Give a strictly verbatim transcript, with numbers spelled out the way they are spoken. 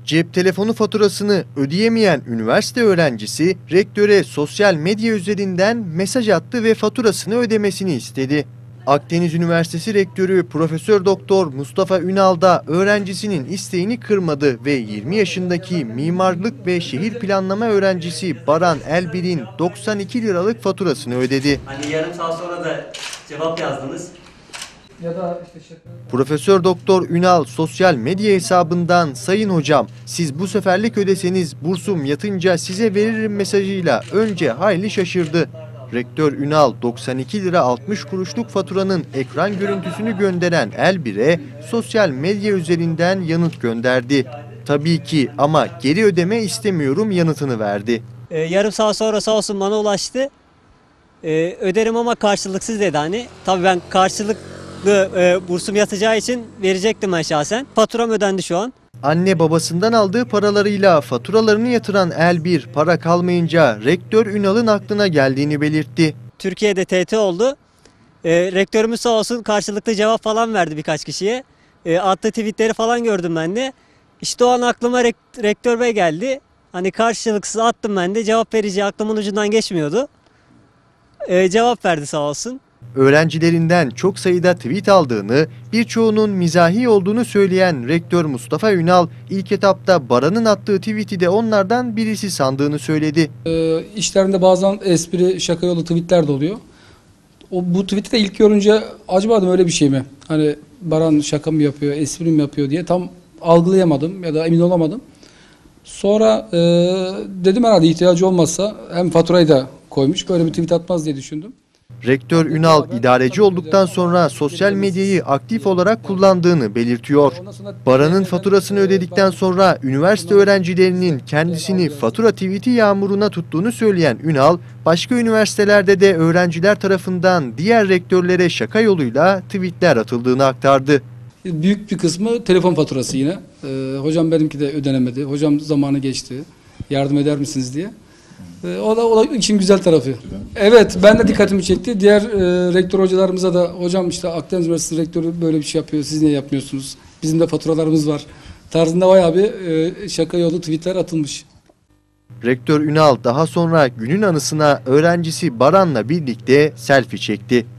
Cep telefonu faturasını ödeyemeyen üniversite öğrencisi rektöre sosyal medya üzerinden mesaj attı ve faturasını ödemesini istedi. Akdeniz Üniversitesi Rektörü Profesör Doktor Mustafa Ünal da öğrencisinin isteğini kırmadı ve yirmi yaşındaki mimarlık ve şehir planlama öğrencisi Baran Elbir'in doksan iki liralık faturasını ödedi. Hani yarım saat sonra da cevap yazdınız. Ya da işte şey... Profesör Doktor Ünal sosyal medya hesabından "Sayın hocam, siz bu seferlik ödeseniz bursum yatınca size veririm" mesajıyla önce hayli şaşırdı. Rektör Ünal doksan iki lira altmış kuruşluk faturanın ekran görüntüsünü gönderen Elbir'e sosyal medya üzerinden yanıt gönderdi. "Tabii ki ama geri ödeme istemiyorum" yanıtını verdi. Ee, yarım saat sonra sağ olsun bana ulaştı. Ee, öderim ama karşılıksız dedi hani. Tabii ben karşılıklı e, bursum yatacağı için verecektim ben şahsen. Faturam ödendi şu an. Anne babasından aldığı paralarıyla faturalarını yatıran Elbir, para kalmayınca Rektör Ünal'ın aklına geldiğini belirtti. Türkiye'de T T oldu. Ee, rektörümüz sağ olsun karşılıklı cevap falan verdi birkaç kişiye. Ee, attığı tweetleri falan gördüm ben de. İşte o an aklıma rekt rektör bey geldi. Hani karşılıksız attım ben de, cevap vereceği aklımın ucundan geçmiyordu. Ee, cevap verdi sağ olsun. Öğrencilerinden çok sayıda tweet aldığını, birçoğunun mizahi olduğunu söyleyen Rektör Mustafa Ünal, ilk etapta Baran'ın attığı tweet'i de onlardan birisi sandığını söyledi. E, işlerinde bazen espri, şaka yolu tweetler de oluyor. O, bu tweet'i de ilk görünce acaba dedim öyle bir şey mi? Hani Baran şaka mı yapıyor, espri mi yapıyor diye tam algılayamadım ya da emin olamadım. Sonra e, dedim herhalde ihtiyacı olmazsa hem faturayı da koymuş, böyle bir tweet atmaz diye düşündüm. Rektör Ünal, idareci olduktan sonra sosyal medyayı aktif olarak kullandığını belirtiyor. Baran'ın faturasını ödedikten sonra üniversite öğrencilerinin kendisini fatura tweet'i yağmuruna tuttuğunu söyleyen Ünal, başka üniversitelerde de öğrenciler tarafından diğer rektörlere şaka yoluyla tweetler atıldığını aktardı. Büyük bir kısmı telefon faturası yine. Ee, hocam benimki de ödenemedi, hocam zamanı geçti, yardım eder misiniz diye. O da, o da işin güzel tarafı. Evet, ben de dikkatimi çekti. Diğer e, rektör hocalarımıza da hocam işte Akdeniz Üniversitesi rektörü böyle bir şey yapıyor, siz niye yapmıyorsunuz? Bizim de faturalarımız var tarzında bayağı bir e, şaka yolu tweetler atılmış. Rektör Ünal daha sonra günün anısına öğrencisi Baran'la birlikte selfie çekti.